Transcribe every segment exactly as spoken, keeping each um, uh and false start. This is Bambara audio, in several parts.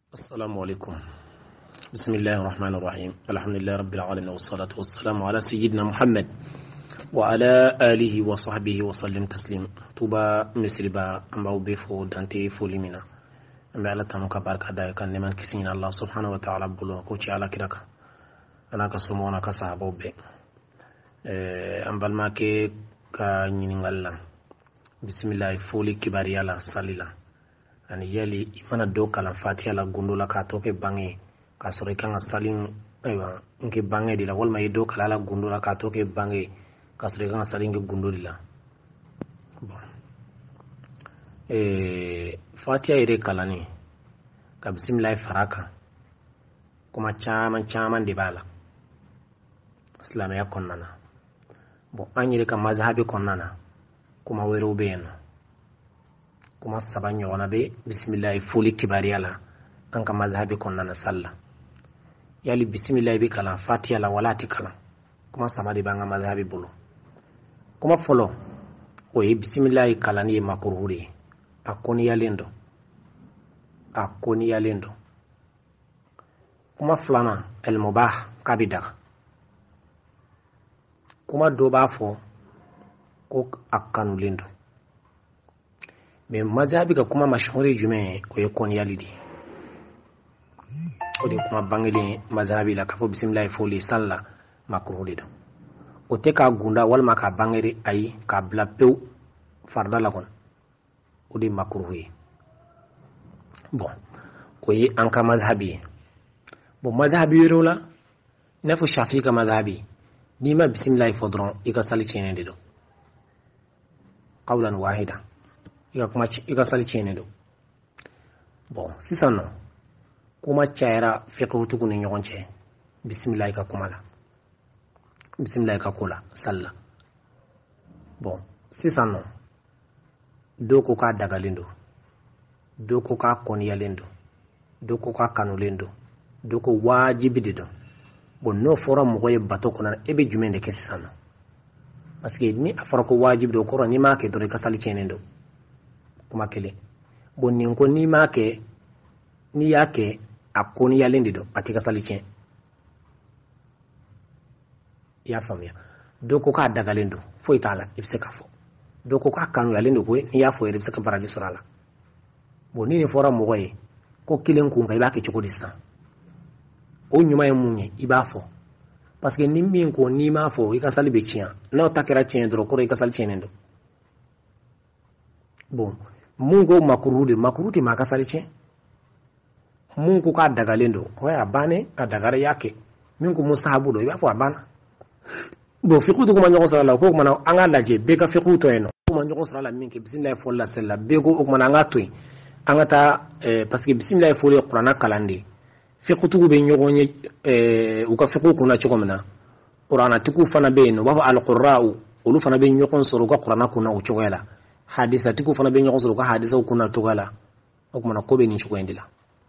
السلام عليكم. بسم الله الرحمن الرحيم. الحمد لله رب العالمين والصلاة والسلام على سيدنا محمد وعلى آله وصحبه وسلم تسليم. توبا مسربا أمباو بيفو دانتي فوليمينا أمبا على تانوكا باركا داي كان نمان كسين الله سبحانه وتعالى بلو كوشي على كراكا أنا كسمونا كسابو بي أمبال ماكي كا نينغالا بسم الله فولي كباري على ساليلا ani yali imana do kala fatiha la gondola ka toke bange ka sore kan salin aywa nke bange dila walma do kala la gondola ka toke bange ka sore kan salin ke gondolila bon eh fatiha ire kala ni ka bismillah faraka kuma chaman chaman de bala islam ya konnana bon anyire ka mazhabi konnana kuma wero beno kuma saban ɲɔgɔnna be bisimilahi foli kibariya la an ka mazhabi kɔnɔna sallah yali bisimilahi be kalan fatiha la wala ti kalan kuma saba de b'an ka mazhabi bolo kuma fɔlɔ o ye bisimilahi kalanni ye makruhu de ye a koniyalen dɔ a koniyalen dɔ kuma filanan al-mubah k'a bɛ daga kuma dɔ b'a fɔ ko a kanulen dɔ mais mazhabi ka kuma mashhuri jume ko yakon yalidi o de kuma bangeli mazhabi la kafo bismillah foli salla makruh de o te ka gunda wal maka bangeri ay ka bla pew farda la kon o de makruh yi bon ko yi an ka mazhabi bon mazhabi rola nafu shafi ka mazhabi ni ma bismillah fodron ika sali chene de do qawlan wahida ika kuma ika sali chene do bon sisan no kuma chaira fiqhu tukuni ɲɔgɔn cɛ bismillah ka kuma la bismillah ka kula salla bon sisan no doko ka dagalen do doko ka koniyalen do doko ka kanulen do doko wajibi de do bon no fora mɔgɔ ye bato kɔnɔ e bɛ jumɛn de kɛ sisan no parce que ni a fɔra ko wajibi do kɔrɔ ni m'a kɛ dɔrɔn i ka sali chene do kuma kelen bon nin ko ni ma kɛ ni y'a kɛ a koniyalen de don a ti ka sali tiɲɛ i y'a faamuya dɔ ko k'a dagalen don foyi t'a la i bɛ se k'a fɔ dɔ ko k'a kanuyalen don koyi n'i y'a fɔ yɛrɛ i bɛ se ka baraji sɔrɔ a la bon ni nin fɔra mɔgɔ ye ko kelen kun kan i b'a kɛ cogo di sisan o ɲuman ye mun ye i b'a fɔ parce que ni min ko n'i m'a fɔ i ka sali bɛ tiɲɛ n'aw ta kɛra tiɲɛ dɔrɔn kɔrɔ i ka sali tiɲɛnen don bon mun ko makruh de makruh ti ma ka sali tiɲɛ mun ko k'a dagalen don o y'a bannen a dagara i y'a kɛ min ko mustahabu don i b'a fɔ a banna bon fiqhu tɛ kuma ɲɔgɔn sɔrɔ a la o ko kumana an k'a lajɛ bɛɛ ka fiqhu tɔ yen nɔ kuma ɲɔgɔn sɔrɔ a la min kɛ bisimilahi fɔli la seli la bɛɛ ko o kumana an k'a to yen an ka taa parce que bisimilahi fɔli ye kuranna kalan de ye fiqhutigiw bɛ ɲɔgɔn ye u ka fiqhu kunna cogo min na kuranatigiw fana bɛ yen nɔ u b'a fɔ al-qurra'u olu fana bɛ ɲɔgɔn sɔrɔ u ka kuranna kunna o cogoya la hadisatigiw fana bɛ ɲɔgɔn sɔrɔ u ka hadisaw kunna cogoya la o kumana ko bɛ nin cogo in de la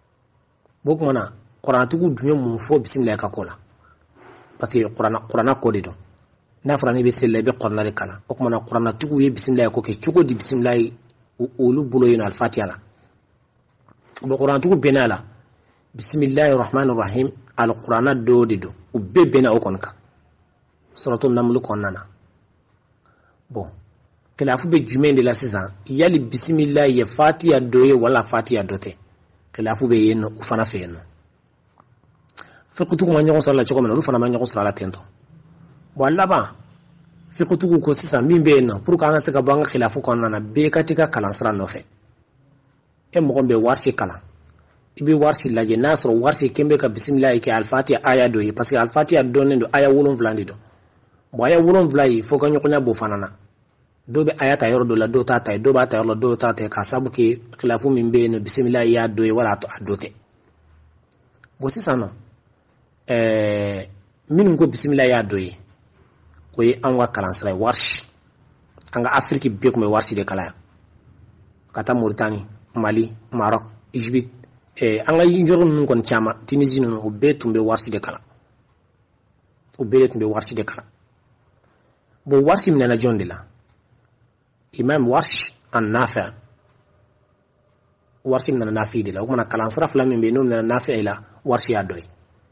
o kumana kuranatigiw dun ye mun fɔ bisimilahi ka ko la parce que kuranna kuranna ko de don n'a fɔra n'i bɛ seli la i bɛ kuranna de kalan o kumana kuranatigiw ye bisimilahi ko kɛ cogo di bisimilahi olu bolo yen nɔ al-fatiha la bon kuranatigiw bɛnn'a la bisimilahi rahmani rahim al-kuranna dɔw de don u bɛɛ bɛnna o kɔni kan suratul naml kɔnɔna na bon khilafu bɛ jumɛn de la sisan yali bisimilah ye fatiha dɔ ye wala fatiha dɔ tɛ khilafu bɛ yen nɔ u fana fɛ yen nɔ fiqhutigiw ma ɲɔgɔn sɔrɔ la cogo min na olu fana ma ɲɔgɔn sɔrɔ a la ten tɔ bon laban fiqhutigiw ko sisan min bɛ yen nɔ pour que an ka se ka bɔ an ka khilafu kɔnɔna na bɛɛ ka t'i ka kalansira nɔfɛ e mɔgɔ bɛ warisi kalan i bɛ warisi lajɛ n'a sɔrɔ warisi kɛn bɛ ka bisimilah kɛ al-fatiha aya dɔ ye parce que al-fatiha dɔnnen don aya wolonwula de don bon aya wolonwula ye fo ka ɲɔgɔnya b'o fana na dɔw bɛ aya ta yɔrɔ dɔ la dɔw t'a ta ye dɔw b'a ta yɔrɔ la dɔw t'a ta ye k'a sababu kɛ khilafu min bɛ yen nɔ bisimilah y'a dɔ ye wala a dɔ tɛ bon sisan nɔ ɛɛ minnu ko bisimilah y'a dɔ ye o ye anw ka kalansira ye warisi an ka afiriki bɛɛ tun bɛ warisi de kalan yan ka taa moritani mali marok egypte ɛɛ an ka yɔrɔ ninnu kɔni caman tunisie ninnu o bɛɛ tun bɛ warisi de kalan o bɛɛ de tun bɛ warisi de kalan bon warisi minɛna jɔn de la Imam Warsh an Nafi' warshi min nafi de la kuma kalan sara fula min be no min nafi la warshi adoy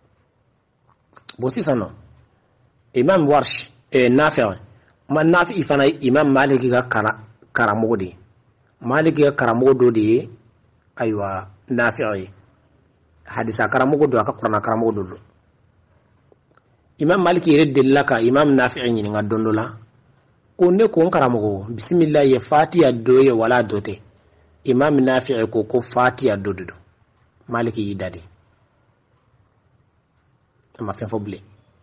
bo sisano imam warsh e nafi man nafi ifana imam maliki ga kara karamogo de maliki ga karamogo do de aywa nafi hadisa karamogo do aka qur'ana karamogo do imam maliki yede laka imam nafi ni nga dondola ko ne ko karamogo bismillah ya fatiha do ya wala dote imam nafi ko ko fatiha do do maliki yidade ma fen foble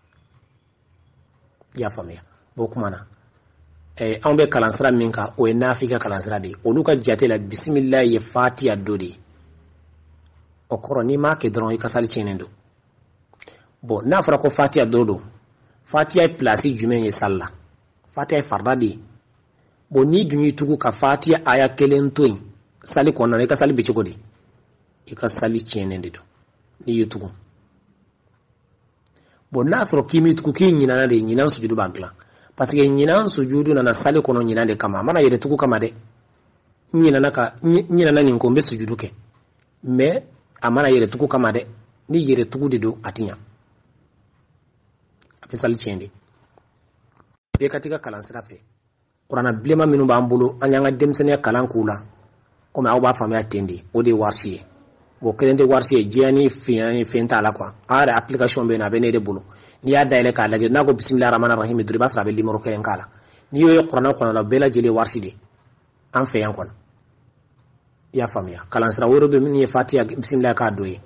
ya famia bokumana eh an be kalansara minka o nafi ka kalansara de oluka jatela bismillah ya fatiha do de o koro ni ma ke dron ka sali chenendo bo na fara ko fatiha do do fatiha place jumen ye salla fatiha farda de bo ni dunyi tugu ka fatiha aya kelen toyin sali ko na ka sali be chogodi e ka sali chenende do ni yutugu bo nasro kimi tugu ki nyina na de nyina sujudu bagla parce que nyina sujudu na na sali ko no nyina de kama mana yede tugu kama de nyina na ka nyina na ni ngombe sujudu ke mais amana yede tugu kama de ni yede tugu de do atinya ape sali chende be katika kalansira fe qur'ana blema minu ba ambulo anyanga demsene kalan kula comme aw ba famia tendi o de warshi bo kelende warshi jiani fiani fenta la quoi ara application be na be ne de bulu ni ya daile ka la na go bismillahir rahmanir rahim duri basra be limoro kelen kala ni yo qur'ana qur'ana la bela jeli warshi de an fe yankon ya famia kalansira woro be min ye fatiha bismillah ka doyi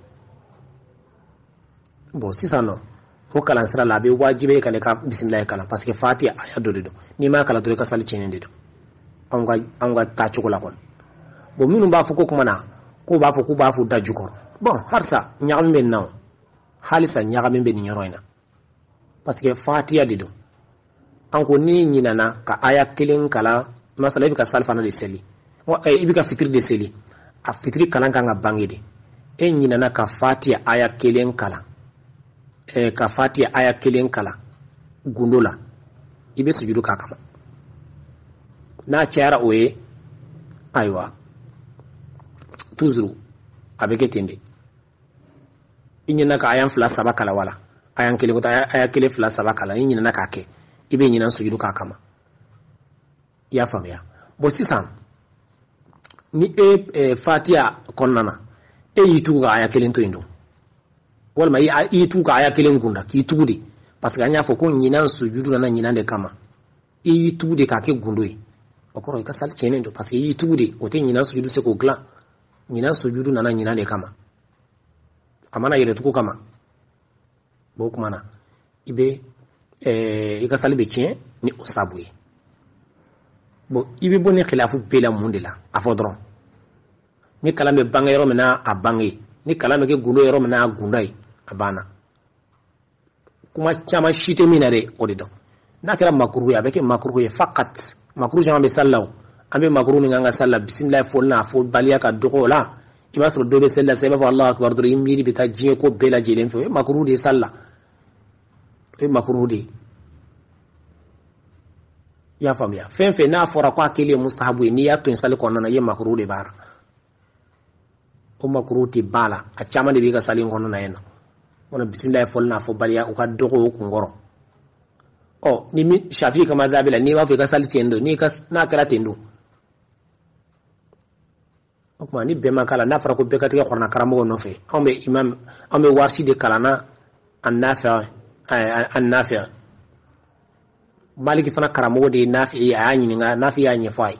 bo sisano ko kalansira la be wajibe kale ka bismillah kala parce que fatiha aya do do ni ma kala do ka sali chenende do anga anga ta chukula kon bo minu ba fuko kuma na ko ba fuko ba fu da jukor bon harsa nyaam ben naw halisa nyaam ben ni roina parce que fatiha dido anko ni nyinana ka aya kelen kala masala ibi ka salfa na de seli wa ibi ka fitri de seli a fitri kala nga bangede e nyinana ka fatiha aya kelen kala e ka fatiha aya kelen kala gundola ibe sujudu ka kama na chara oye aywa tuzuru abeke tende inyina ka ayan fla saba kala wala ayan kele ko aya kele fla saba kala inyina na ka ke ibe nyina sujudu ka kama ya famia bo sisan ni e, e fatiha konnana e yitu ka aya kelen to indo wala mai yitu ka aya kelen gunda ki tugudi parce que anya fo ko nyina sujudu na nyina de kama e yitu de ka ke gundoi okoro ka sal chenendo parce que yitu de o te nyina sujudu se ko gla nyina sujudu na nyina de kama amana yele tuku kama bokumana ibe eh ika salibe chien ni osabuye bo ibe boni khilafu bela mundela afodron ni kalame bangay ro mena abangi ni kalame ke gulo yoro mena gundai abana kuma chama shite minare odido nakira makruh ya beke makruh ya fakat makruh jama be sallaw ambe makruh mi nganga salla bismillah folna fo baliya ka dogola ibasro dobe sella sebe fa allah akbar do yimiri bita jiye ko bela jelen fe makruh de salla e makruh de ya famia fen fe na fora kwa kele mustahabu ni ya to insali ko nana ye makruh de bar o makruh ti bala a chama de biga sali ngono na yeno wona bismillah folna fo baliya o ka dogo ko ngoro o ni mi shafi kama dabila ni ma fe ka sali chendo ni ka na kara tendo okuma ni bema kala na fara ko be katika qorna karamo no fe ambe imam ambe warshi de kalana an-nafi' an-nafi' maliki fana karamo de nafi ayani nga nafi ayani fay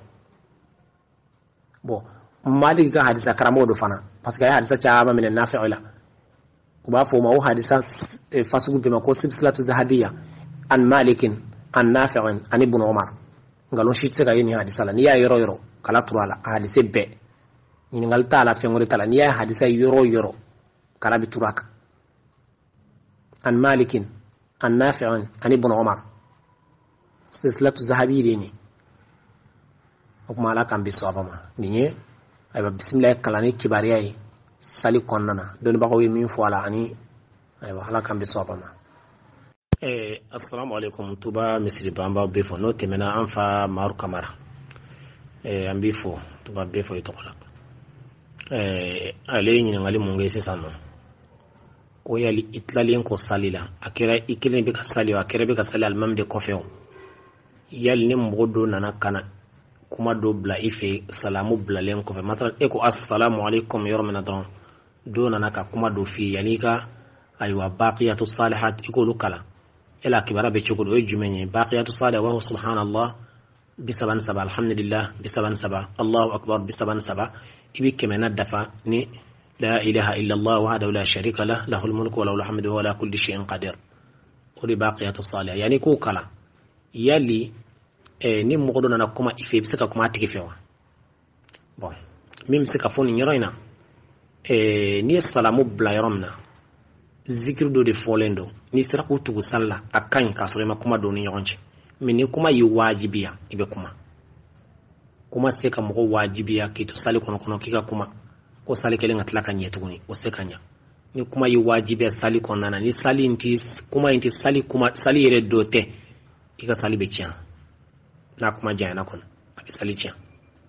bo maliki ga hadisa karamo do fana parce que hadisa chaaba min an-nafi' la ko ba fo ma o hadisa fasugu be ma ko silsilatu zahabiyya an malikin an-nafi' an ibn umar ngalon shitse ga yini hadisa la ni ya yoro yoro kala turala hadise be ni ngal tala fengore tala ni ya hadisa yoro yoro kala bituraka an malikin an nafi'un an ibn umar silsilatu zahabi dini okuma ala kan bisaba ma niye ayba bismillah kalani kibariyai sali konnana don ba ko min fo ala ani ayba ala kan bisaba ma eh assalamu alaikum tuba misri bamba be fo no temena anfa maru kamara eh ambi fo tuba be fo itokola eh ale ɲininkali mun kɛ sisan nɔ ko yali i tilalen kɔ sali la a kɛra i kelen bɛ ka sali a kɛra bɛ ka sali alimami de kɔfɛ o yali ni mɔgɔ dɔ nana kana kuma dɔ bila i fɛ salamu bilalen kɔfɛ masalan e ko assalamu alaikum yɔrɔ min na dɔrɔn dɔ nana ka kuma dɔ f'i ye yanni i ka ayiwa baqiyatu salihat i k'olu kalan e la kibara bɛ cogo di o ye jumɛn ye baqiyatu salihat wa subhanallah bisaban saba alhamdulillah bisaban saba allahu akbar bisaban saba i bɛ kɛmɛ na dafa ni la ilaha illallah wahdahu la sharika lah lahul mulku wa lahul hamdu wa ala kulli shay'in qadir o de baqiyatu salihat yani k'o kalan yali eh, ni mɔgɔ dɔ nana kuma i fɛ i bɛ se ka kuma a tigi fɛ wa bon min bɛ se ka fɔ nin yɔrɔ in na eh, n'i ye salamu bila yɔrɔ min na zikiri dɔ de fɔlen don n'i sera k'o tugu sali la a ka ɲi k'a sɔrɔ i ma kuma dɔw ni ɲɔgɔn cɛ mais ni kuma y'i wajibiya i bɛ kuma kuma se ka mɔgɔ wajibiya k'i to sali kɔnɔ kɔnɔ k'i ka kuma ko sali kelen ka tila ka ɲɛ tuguni o se ka ɲɛ ni kuma y'i wajibiya sali kɔnɔna na ni sali in ti kuma in ti sali kuma sali yɛrɛ dɔ tɛ i ka sali bɛ tiɲɛ n'a kuma janyana kɔnɔ a bɛ sali tiɲɛ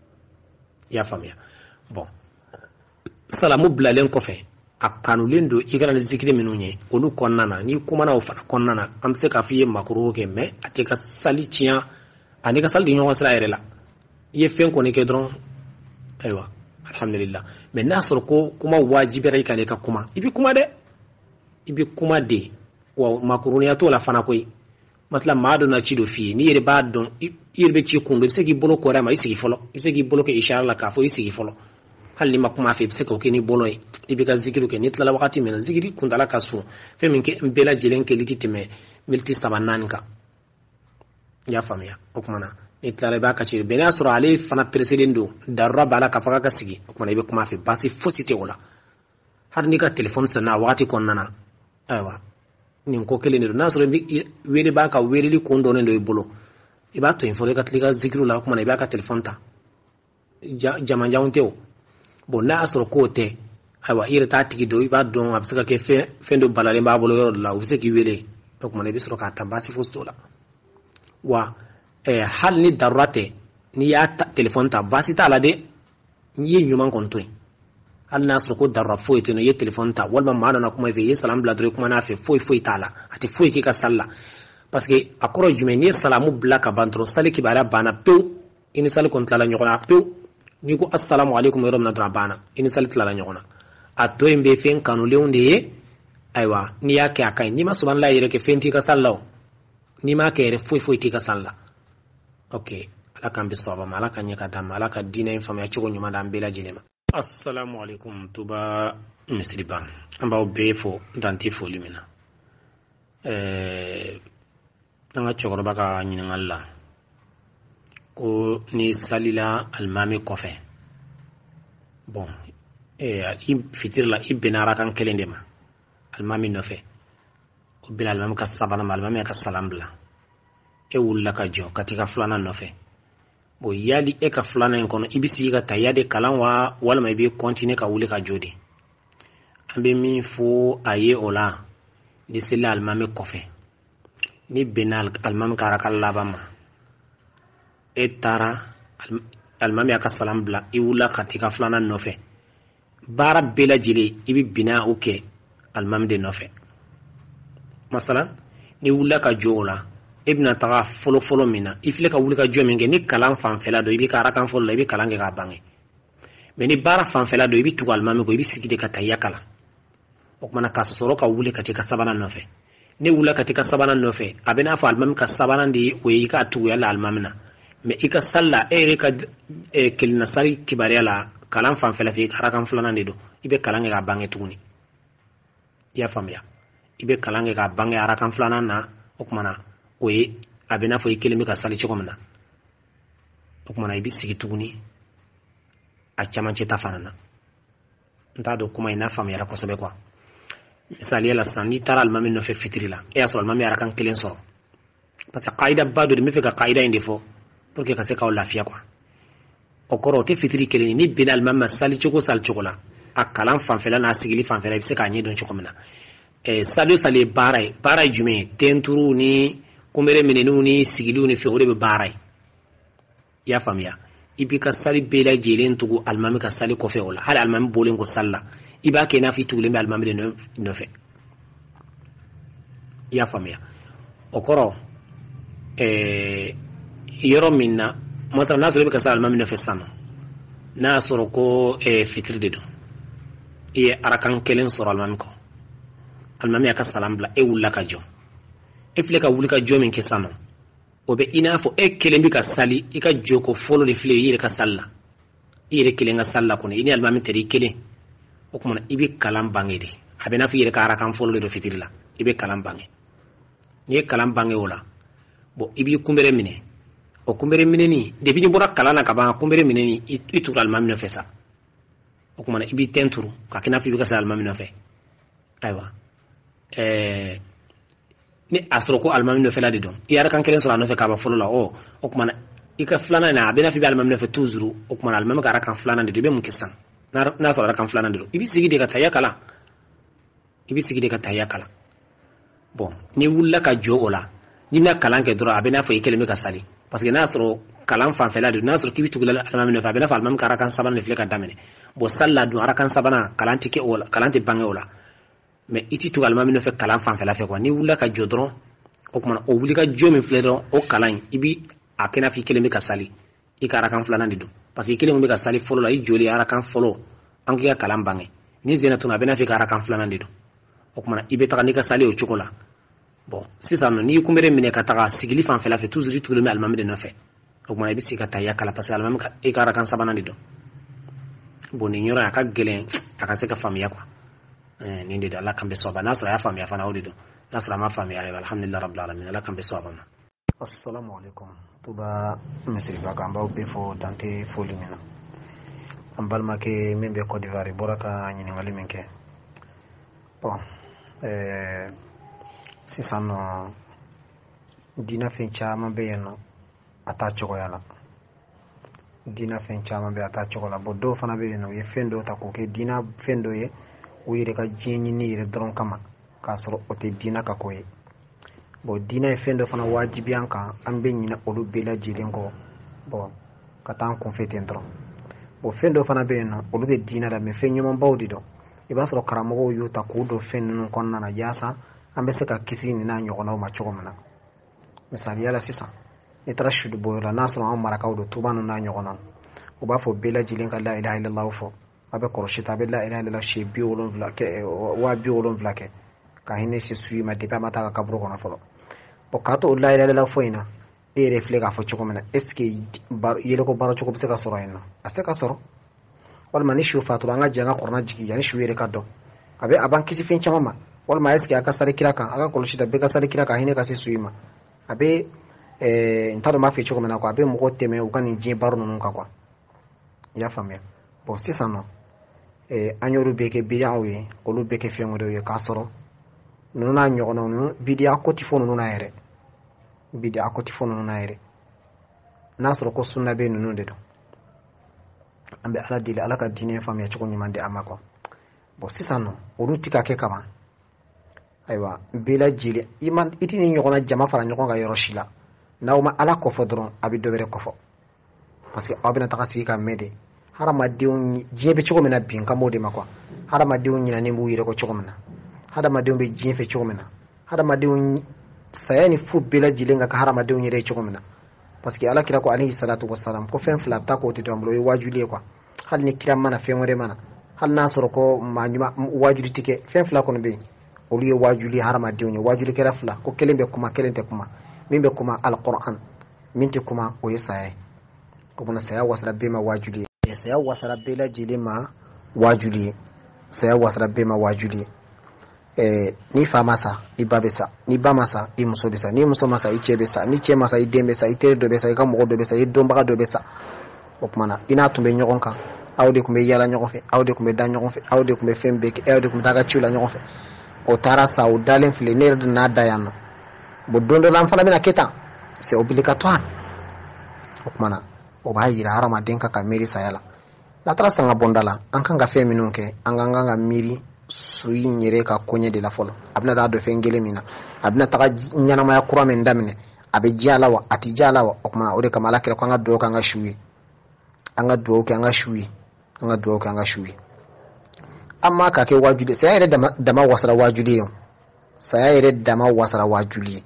i y'a faamuya bon salamu bilalen kɔfɛ a kanulen don i kana ni zikiri minnu ye olu kɔnɔna na ni kumana o fana kɔnɔna na an bɛ se k'a fɔ i ye makruh kɛ mais a tɛ ka sali tiɲɛ ani ka sali di ɲɔgɔn sira yɛrɛ la i ye fɛn kɔni kɛ dɔrɔn ayiwa alhamdulillah mais n'a sɔrɔ ko kuma wajibiyara i kan i ka kuma i bɛ kuma dɛ i bɛ kuma de wa makruhniya t'o la fana koyi masala maa dɔ na ci dɔ f'i ye n'i yɛrɛ b'a dɔn i yɛrɛ bɛ ci kun dɔ i bɛ se k'i bolo kɔrɔ ma i sigi fɔlɔ i bɛ se k'i bolo kɛ ishara la k'a fɔ i sigi fɔlɔ hali ni ma kuma fɛ i bɛ se k'o kɛ ni bolo ye i bɛ ka zikiri kɛ n'i tilala wagati min na zikiri kuntala ka sun fɛn min kɛ n bɛɛ lajɛlen kɛli ti tɛmɛ miniti saba naani kan i y'a faamuya o kuma na n'i tilala i b'a ka ci bɛn n'a sɔrɔ ale fana pereselen don darura b'a la k'a fɔ k'a ka sigi o kuma na i bɛ kuma fɛ baasi fosi tɛ o la hali n'i ka telefɔni sanna a wagati kɔnɔna na ayiwa nin ko kelen de don n'a sɔrɔ wele b'a ka weleli kun dɔnnen don i bolo i b'a to yen fɔlɔ i ka tila i ka zikiriw la o kuma na i b'a ka telefɔni ta jamajanw tɛ o bon n'a y'a sɔrɔ k'o tɛ ayiwa i yɛrɛ t'a tigi dɔn i b'a dɔn a bɛ se ka kɛ fɛn fɛn dɔ balalen b'a bolo yɔrɔ dɔ la u bɛ se k'i wele o kuma na i bɛ sɔrɔ k'a ta baasi fosi t'o la wa eh, hali ni darura tɛ n'i y'a ta telefɔni ta baasi t'a la dɛ n'i ye ɲuman kɔni to yen hali n'a sɔrɔ ko darura foyi tɛ yen nɔ i ye telefɔni ta walima maa nana kuma i fɛ i ye salamu bila dɔrɔn i kumana a fɛ foyi foyi t'a la a tɛ foyi k'i ka sali la parce que a kɔrɔ jumɛn n'i ye salamu bila ka ban dɔrɔn sali kibaruya banna pewu i ni sali kɔni tilala ɲɔgɔn na pewu n'i ko assalamu alaikum yɔrɔ min na dɔrɔn a banna i ni sali tilala ɲɔgɔn na a tɔ in bɛ fɛn kanulenw de ye ayiwa n'i y'a kɛ a ka ɲi n'i ma subhanallah yɛrɛ kɛ fɛn t'i ka sali la o n'i m'a kɛ yɛrɛ foyi foyi t'i ka sali la ok ala k'an bɛ sɔrɔ ma ala ka ɲɛ ka d'a ma ala ka diinɛ in faamuya cogo ɲuman d'an bɛɛ lajɛlen ma assalamu alaikum tuba misiriba an b'aw bɛɛ fo dante foli min na ɛɛ an ka cɛkɔrɔba ka ɲininkali la ko ni salila alimami kɔfɛ bon eh, i fitiri la i bɛnna arakan kelen de ma alimami nɔfɛ o bɛnna alimami ka sabanan ma alimami ka salam bila e wulila ka jɔ ka t'i ka filanan nɔfɛ bon yali e ka filanan in kɔnɔ i bɛ sigi ka tayya de kalan wa walima i bɛ kɔntine ka wuli ka jɔ de an bɛ min fɔ a ye o la ni selila alimami kɔfɛ ni bɛnna alimami ka arakan laban ma e taara alimami ka salam bila i wulila ka t'i ka filanan nɔfɛ baara bɛɛ lajɛlen i bɛ bina o kɛ alimami de nɔfɛ masalan ni wulila ka jɔ o la e bɛna taga fɔlɔ fɔlɔ min na i filɛ ka wuli ka jɔ min kɛ ni kalan fanfɛla don i bɛ ka arakan fɔlɔ la i bɛ kalan kɛ k'a bange mais ni baara fanfɛla don i bɛ tugu alimami kɔ i bɛ sigi de ka tayya kalan o kumana ka sɔrɔ ka wuli ka t'i ka sabanan nɔfɛ ni wulila ka t'i ka sabanan nɔfɛ a bɛ n'a fɔ alimami ka sabanan de ye o ye i ka tuguya la alimami na mais i ka sali la e yɛrɛ ka kelenna sali kibaruya la kalan fanfɛla fɛ i ka arakan filanan de don i bɛ kalan kɛ k'a bange tuguni i y'a faamuya i bɛ kalan kɛ k'a bange arakan filanan na o kumana o ye a bɛ n'a fɔ i kelen bɛ ka sali cogo min na o kumana i bɛ sigi tuguni a camancɛ ta fana na n t'a dɔn kuma in n'a faamuyara kosɛbɛ quoi misaliya la sisan n'i taara alimami nɔfɛ fitiri la e y'a sɔrɔ alimami arakan kelen sɔrɔ parce que qaida ba dɔ de n bɛ fɛ ka qaida in de fɔ pour que ka se k'aw lafiya quoi o kɔrɔ o tɛ fitiri kelen ye ni bɛnna alimami ma sali cogo sali cogo la a kalan fanfɛla n'a sigili fanfɛla i bɛ se k'a ɲɛ dɔn cogo min na ɛɛ sali o sali ye baara ye baara ye jumɛn ye tenturu ni kunbɛrɛ minɛniw ni sigiliw ni fɛn o de bɛ baara ye i y'a faamuya ibika sali bela jelen tugu almami ka sali ko fe wala hal almami bolen ko salla iba ke na fi tugu le almami de no no fe ya famia okoro eh yoro minna mostra naso le ka sala almami no fe sama na soro ko e fitri de do e arakan kelen soro almami ko almami aka salam bla e wulla ka jo e fle ka wuli ka jo min ke sama o be ina fo e kelen bi ka sali e ka jo ko folo le fle yire ka salla yire kelen ga salla ko ni almami teri kelen o kuma ibi kalam bangede abena fi yire ka arakan folo le do fitri la ibe kalam bange ni kalam bange wala bo ibi kumbere mine o kumbere mine ni debi ni bora kalana ka ba kumbere mine ni itu almami no fesa o kuma ibi tenturu ka kina fi bi ka sala almami no fe aywa eh ni asro ko almami no fela de don yara kan kelen so no fe ka ba folo la o o kuma ika flana na abena fi bi almami no fe tuzuru o kuma almami ka rakan flana de be mun kisan na na so rakan flana de do ibi sigi de ka tayakala ibi sigi de ka tayakala bon ni wulla ka jo ola ni na kalan ke dro abena fo ikele me ka sali parce que nasro kalan fan fela de nasro kibi tugula almami no fa abena fa almami ka rakan saban le fleka damene bo salla du arakan sabana kalan tike ola kalan te bange ola mais iti tu almami no fe kalan fan fela fe ko ni wulla ka jo dro o kuma o wuli ka jo min fle dro o kalan ibi akena fi ikele me ka sali ikara kan flana de do parce que ikele me ka sali folo la i joli arakan folo anki ka kalan bange ni zena tuna abena fi kara kan flana de do o kuma ibe taka ni ka sali o chokola bon si ça no ni kumbere mine ka taka sigili fan fela fe toujours tout le me almami de no fe o kuma ibi sika taya kala parce que almami ka e kara kan sabana de do bon ni nyora ka gelen aka se ka famia quoi eh ni de Allah kan be soba nasra ya famia fa na odi do nasra ma famia alhamdulillah rabbil alamin Allah kan be soba na assalamu alaikum tuba misri ba kan ba be fo dante fo limina ambal make membe Côte d'Ivoire boraka nyini ngali minke bon eh si sanno dina fen chama be yeno ata choko yala dina fen chama be ata choko la bodo fana be yeno ye fendo ta ko ke dina fendo ye wire ka jinni ni re dron kama ka soro ote dina ka koye bo dina e fendo fana wajibi anka ambe nyina olu bela jilengo bo katan ko fete ndro bo fendo fana be no olu be dina la me fenyo mon bawdi do e ba soro karamo yo ta ko do fenno kon na jasa ambe se ka kisi ni na nyogo na ma chogo mana misali yala sisa e tara shudu bo la nasro am maraka do tubanu na nyogo na o ba fo bela jilenga la ilaha illallah fo abe koroshita be la ilaha illallah she bi wolon vlake wa bi wolon vlake ka hine se suyi ma depa mata ka kabro kona folo o kato la ilaha illallah fo ina e reflega fo chogo mana est ce que bar yele ko baro chogo se ka soro ina ase ka soro wal mani shu fatu anga janga korna jigi yani shu yere kaddo abe aban kisi fin chamama wal ma est ce que aka sare kiraka aka koroshita be ka sare kiraka hine ka se suyi ma abe eh intado ma fi chogo mana ko abe mo ko teme o kan je baro non ka kwa ya famia bo sisa no eh anyoru beke biyawo ye olu beke fengo ye ka soro nuna nyogono no bidia akoti fono nuna ere bidia akoti fono nuna ere nasro ko sunna be nunu de do ambe ala dile ala ka dine fami chiko nyimande amako bo sisano olu tika ke kama aywa bela jili iman itini nyogona jama fara nyogonga yoroshila nawma ala ko fodron abi dobere ko fo parce que abina takasi ka mede harama diun jebe chiko mena bin ka mode makwa harama diun nyina ne muyire ko chiko mena harama diun be jinfe chiko mena harama diun sayani fu bela jilenga ka harama diun nyire chiko mena parce que ala kira ko alayhi salatu wassalam ko fen fla ta ko tito amlo wajuli ko hal ni kira mana fen wore mana hal nasoro ko manjuma wajuli tike fen fla ko be oluye wajuli harama diun wajuli kira fla ko kelembe kuma kelente kuma mimbe kuma alquran minti kuma o yesaye ko bona saya wasra be ma wajuli saya wasra bela jilima wajuli saya wasra be ma wajuli eh ni famasa ibabesa ni bamasa i musobesa ni musomasa i chebesa ni chemasa i dembesa i terdo besa i kamo do besa i domba do besa okmana ina tumbe nyogonka awde kumbe yala nyogofe awde kumbe da nyogofe awde kumbe fembeke awde kumbe daga chula nyogofe o tara sa o dalen fle ner na dayana bo dondo lam fala mina keta c'est obligatoire okmana o ba yira harama denka ka meri sayala la tara sanga bondala anka nga fe minunke anga nga miri suyi nyere ka konye de la folo abna da do fengele mina abna taga nyana ma yakura men damine abe jalawa ati jalawa okma ode kamala kira kwanga do kanga shuwi anga duwo ke anga shuyi anga duwo ke anga shuyi amma ka ke wajudi sai yare dama dama wasara wajudi yo sai yare dama wasara wajudi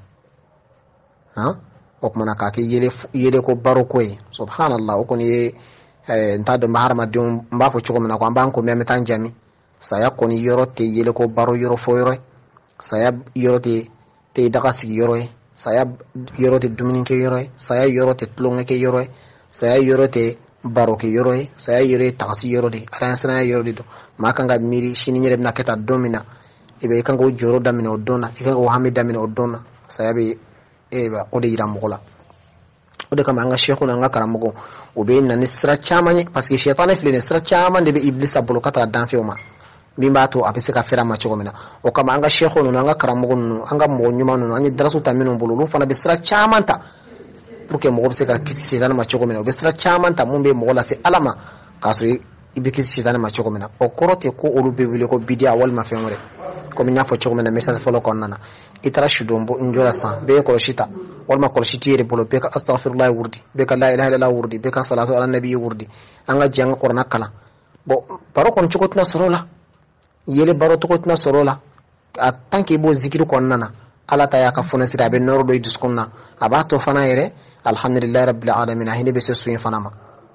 ha o kuma ka ke yele yele ko baroko yi subhanallah o koni eh nta do maharma dum mba fo chuko na ko mba ko meme tan jami saya koni yoro te yele ko baro yoro fo yoro saya yoro te te daga sigi yoro saya yoro te dumini ke yoro saya yoro te tlonge ke yoro saya yoro te baro ke yoro saya yoro taxi yoro de ala sana yoro de do makanga miri shini nyere na keta domina ibe kanga joro damina odona ikanga o hamida damina odona saya be eba ode ira mogola ode kama anga shekhu na anga karamogo obe na nisra chamanye parce que shaytan fi nisra chamande be iblis abulu kata dan fioma bimba to apese ka fera ma chogomena o kama anga shekhu no anga karamogo no anga mo nyuma no anya darasu tamino bulu fana be sra chamanta pour que mo se ka kisi shaytan ma chogomena be sra chamanta mumbe mogola se alama kasri ibe kisi shaytan ma chogomena o korote ko olube wile ko bidia wal ma femore ko minya fo chogomena message folo konnana itara shudombo njola sa be ko shita wal ma ko shiti re bolo be ka astaghfirullah wurdi be ka la ilaha illallah wurdi be ka salatu ala nabi wurdi anga jang qur'ana kala bo baro kon chukotna sorola yele baro to kotna sorola atanke bo zikiru konnana ala ta yaka fona sira be noro do diskonna abato fana yere alhamdulillah rabbil alamin ahine be se suyin fanama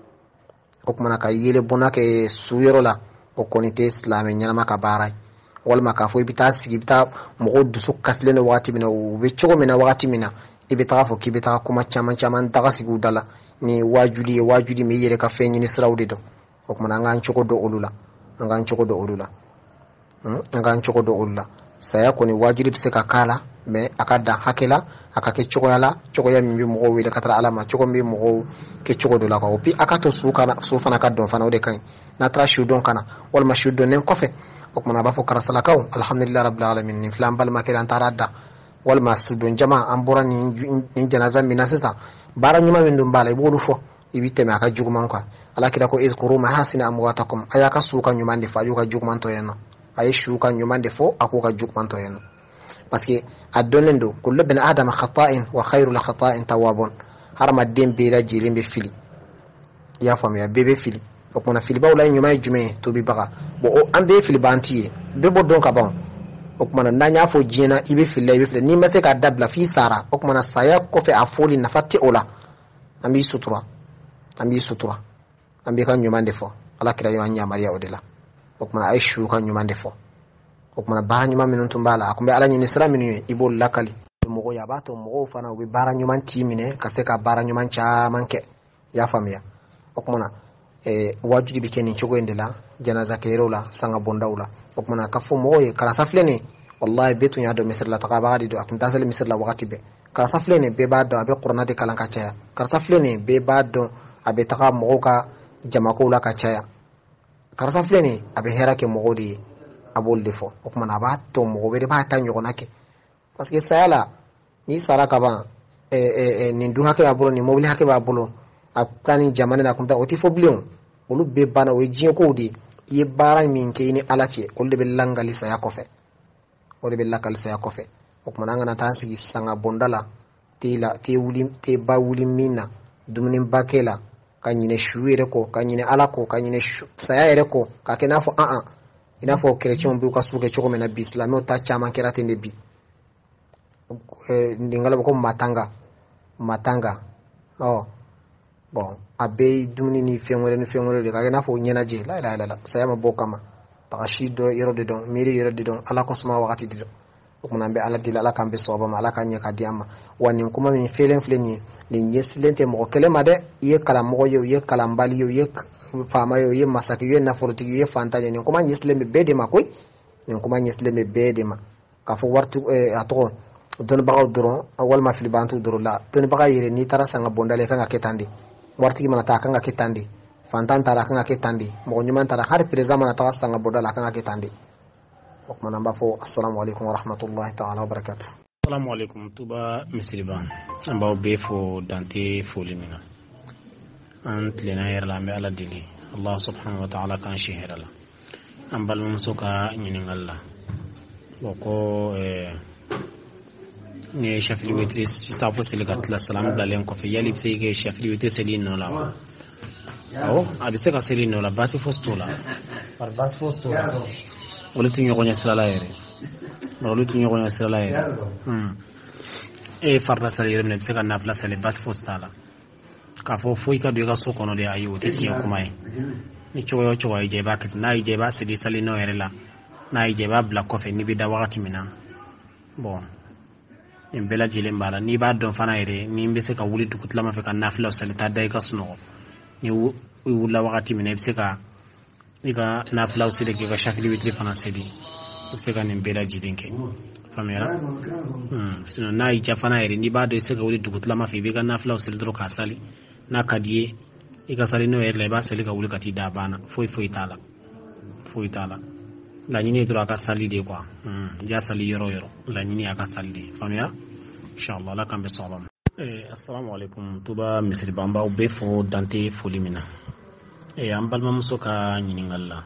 o kuma ka yele bonake suyorola o konite islam nyama ka baray wal ma ka fo bita sigi bita mo do su kaslene wati mina o be chogo mina wati mina ibe ta fo ki bita kuma chaman chaman daga sigu dala ni wajuli wajuli me yere ka fenyi ni srawde do o kuma nga choko do olula nga choko do olula hmm nga choko do olula saya ko ni wajuli bise ka kala me akada hakela akake choko yala choko ya mbi mo wele katara alama choko mbi mo ke choko do la ko pi akato su kana su fana ka don fana o de kan na tra shudon kana wal ma shudon nen kofe okmana bafo karasala kaw alhamdulillah rabbil alamin ni flam bal makela antarada wal masudun jama ambura ni ni janaza minasisa bara nyuma windum bala ibulu fo ibite me aka juguman ko alakira ko izkuru mahasina amwatakum ayaka suka nyuma ndi fa yuka juguman to yeno ay shuka nyuma ndi fo akuka juguman to yeno parce que adonendo kullu bin adam khata'in wa khairul khata'in tawwabun harama dembe la jilimbe fili ya fam ya bebe fili okmona fili bawla nyuma jume to bi baga bo ambe fili bantiye be bo don ka bon okmona nanya fo jina ibe fili ibe fili ni mase ka dabla fi sara okmona saya ko fe afoli na fatti ola ambi sutura ambi sutura ambi kan nyuma ndefo ala kira yo anya maria odela okmona aishu kan nyuma ndefo okmona ba nyuma minun tumbala akumbe ala nyini islam ni ibol lakali mo go yabato mo go fana we bara nyuma timine kaseka bara nyuma cha manke ya famia okmona e wajudi bikeni chogo endela janaza kairola sanga bondaula okmana kafu moye kala saflene wallahi betu nyado misir la taqabadi do akin tasal misir la wakati be kala saflene be bado abe qur'ana de kala kachaya kala saflene be bado abe taqa moka jamako la kachaya kala saflene abe herake mogodi abol defo okmana ba to mogo be ba tanyo konake parce que sala ni saraka ba e e ni ndu hake abulo ni mobile hake ba abulo akani jamane na kumta oti foblion olu be bana we jin ko di ye bara min ke ni alache olu be langali sa yakofe olu be lakal sa yakofe okmana ngana tan sigi sanga bondala tila te wuli te ba wuli mina dumni bakela kanyine shuire ko kanyine alako kanyine saya ere ko ka kenafo a a inafo chrétien bi ko suke choko mena bi islam o ta chama kerate ne bi ndingala ko matanga matanga oh bon abe dumni ni fengore ni fengore de kagena fo nyena je la la la saya ma bokama tashi do yoro de don miri yoro de don ala ko sma wakati de ko mun ambe ala dila ala kambe soba ma ala kanya ka diama wani kuma min felen fleni ni nyesilente mo kelema de ye kala mo yo ye kala mbali yo ye fama yo ye masaki yo na fortigi ye fantanye ni kuma nyesileme bede makoy ni kuma nyesileme bede ma ka fo wartu e ato don baga doron wal ma fili bantu doron la don baga yere ni tara sanga bondale kanga ketandi wartigi mana ta kanga ketandi fantan tara kanga ketandi mo nyuman tara har president mana ta sanga bondala kanga ketandi okman amba fo assalamu alaikum wa rahmatullahi ta'ala wa barakatuh. Assalamu alaikum tuba misriba amba be fo dante fo limina ant lena yer la me ala dili Allah subhanahu wa ta'ala kan shehera la ambal mum soka nyinin Allah boko eh ne shafli wetris stafo seligat la salam dalen ko fe yalib sey ke shafli wetris selin no la awo a bɛ se ka seli nɔ la baasi fosi t'o la bari baasi fosi t'o la olu tɛ ɲɔgɔn ɲɛ sira la yɛrɛ olu tɛ ɲɔgɔn ɲɛ sira la yɛrɛ e ye farila sali yɛrɛ minɛ i bɛ se ka nafila sali baasi fosi t'a la k'a fɔ fo i ka don i ka so kɔnɔ de ayi o tɛ tiɲɛ kuma ye ni cogoya o cogoya y'i diya i b'a kɛ ten n'a y'i diya i b'a seli sali nɔ yɛrɛ la n'a y'i diya i b'a bila kɔfɛ n'i bɛ da wagati min na bon nin bɛɛ lajɛlen b'a la n'i b'a dɔn fana yɛrɛ ni n bɛ se ka wuli dugutilama fɛ ka nafilaw sali taa da i ka sunɔgɔ ni i wulila wagati min na i bɛ se ka i ka nafilaw seli k'i ka shafili witiri fana seli i bɛ se ka nin bɛɛ lajɛlen kɛ faamuyara sinon n'a y'i diya fana yɛrɛ n'i b'a dɔn i se ka wuli dugutilama fɛ i b'i ka nafilaw seli dɔrɔn k'a sali n'a ka di ye i ka sali n'o yɛrɛ la i b'a seli ka wuli ka t'i da a banna foyi foyi t'a la foyi t'a la laɲini ye dɔrɔn a ka sali de quoi i y'a sali yɔrɔ o yɔrɔ laɲini y'a ka sali de faamuyara inshallah ala k'an bɛ sɔn ma assalamu alaikum tuba misiriba an b'aw bɛɛ fo dante foli min na an balimamuso ka ɲininkali la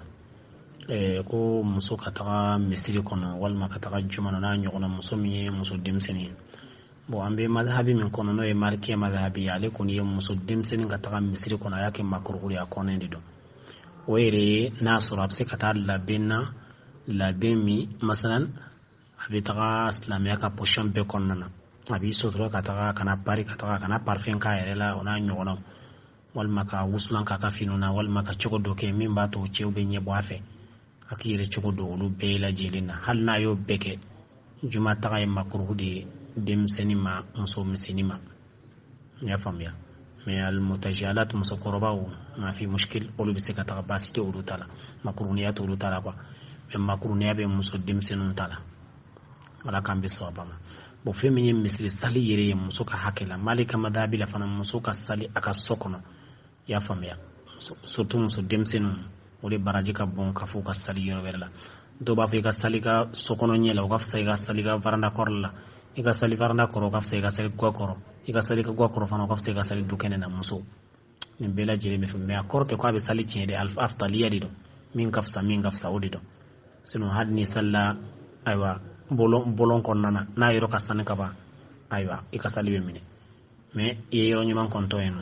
ko muso ka taga misiri kɔnɔ walima ka taga juma na n'a ɲɔgɔnna muso min ye muso denmisɛnnin ye bon an bɛ madhabi min kɔnɔ n'o ye malikiya madhabi ale kɔni ye muso denmisɛnnin ka taga misiri kɔnɔ a y'a kɛ makruh ye a kɔnɛ de don o yɛrɛ ye n'a sɔrɔ a bɛ se ka taa labɛn na labɛn min masalan a bɛ taga silamɛya ka position bɛɛ kɔnɔna na a b'i sɔtɔrɔ ka taga kana pari ka taga kana parfum k'a yɛrɛ la o n'a ɲɔgɔnnaw walima ka wusulan k'a ka finiw na walima ka cogo dɔ kɛ min b'a to cɛw bɛ ɲɛ bɔ a fɛ a k'i yɛrɛ cogo dɔn olu bɛɛ lajɛlen na hali n'a y'o bɛɛ kɛ juma taga ye makruh de ye denmisɛnnin ma muso misɛnnin ma n y'a faamuya mais almutajalat musokɔrɔbaw ma fi mushkil olu bɛ se ka taga baasi tɛ olu ta la makruhniya t'olu ta la quoi mais makruhniya bɛ muso denmisɛnninw ta la ala k'an bɛ sababa ma bon fɛn min ye misiri sali yɛrɛ ye muso ka hakɛ la malika madhabi la fana muso ka sali a ka so kɔnɔ i y'a faamuya surtout muso denmisɛnninw o de baraji ka bon ka fɔ ka sali yɔrɔ wɛrɛ la dɔw b'a fɔ i ka sali ka so kɔnɔ ɲɛ la o ka fisa i ka sali ka varanda kɔrɔ la i ka sali varanda kɔrɔ o ka fisa i ka sali gwa kɔrɔ i ka sali ka gwa kɔrɔ fana o ka fisa i ka sali du kɛnɛ na muso nin bɛɛ lajɛlen bɛ fɛ mais a kɔrɔ tɛ ko a bɛ sali tiɲɛ de aftaliya de don min ka fisa min ka fisa o de don sinon hali ni salila ayiwa bolon bolon kɔnɔna na n'a yɔrɔ ka sani ka ban ayiwa i ka sali bɛ minɛ mais i ye yɔrɔ ɲuman kɔntɔ yen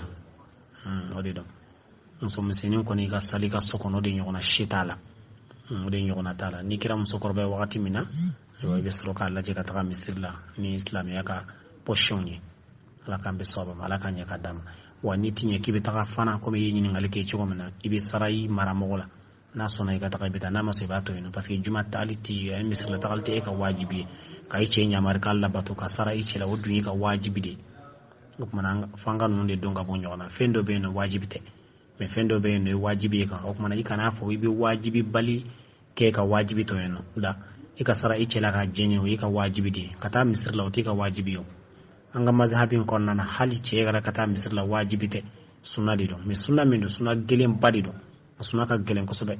nɔ o de don muso misɛnnin kɔni i ka sali ka so kɔnɔ o de ɲɔgɔnna si t'a la o de ɲɔgɔnna t'a la n'i kɛra musokɔrɔba ye wagati min na ayiwa i bɛ sɔrɔ k'a lajɛ ka taga misiri la ni silamɛya ka position ye ala k'an bɛ sababa ma ala k'an ɲɛ ka d'a ma wa n'i ti ɲɛ k'i bɛ taga fana komi i ye ɲininkali kɛ cogo min na i bɛ sara i mara mɔgɔ la n'a sɔnna i ka taga i bɛ taa n'a ma sɔn i b'a to yen parce que juma taali ti a ye misiri la tagali tɛ e ka wajibi ye ka i cɛ ɲamari k'a labato ka sara i cɛ la o dun y'i ka wajibi de ye o kumana f'an ka ninnu de dɔn ka bɔ ɲɔgɔn na fɛn dɔ bɛ yen nɔ wajibi tɛ mais fɛn dɔ bɛ yen nɔ ye wajibi ye kan o kumana i kana fɔ i bɛ wajibi bali kɛ ka wajibi to yen nɔ la i ka sara i cɛ la ka jɛɲɛ o y'i ka wajibi de ye ka taa misiri la o t'i ka wajibi ye o an ka mazhabi kɔnɔna na hali cɛ yɛrɛ ka taa misiri la wajibi tɛ sunna de don mais sunna min don sunna gɛlɛnba de don a sunna ka gɛlɛn kosɛbɛ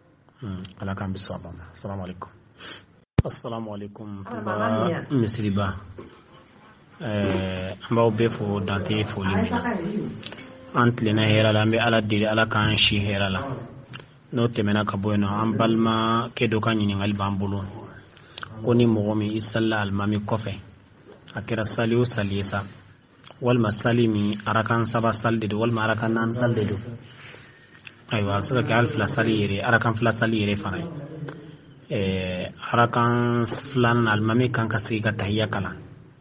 ala k'an bɛ sababa ma assalamu alaikum assalamu alaikum tuba misiriba an b'aw bɛɛ fo dante foli min na an tilenna hɛrɛ la an bɛ ala deli ala k'an si hɛrɛ la n'o tɛmɛna ka bɔ yen nɔ an balimakɛ dɔ ka ɲininkali b'an bolo ko ni mɔgɔ min i salila alimami kɔfɛ a kɛra sali o sali ye sa walima sali min arakan saba sali de don walima arakan naani sali de don ayiwa a bɛ se ka kɛ hali fila sali yɛrɛ arakan fila sali yɛrɛ fana ye arakan filanan alimami kan ka sigi ka tahiya kalan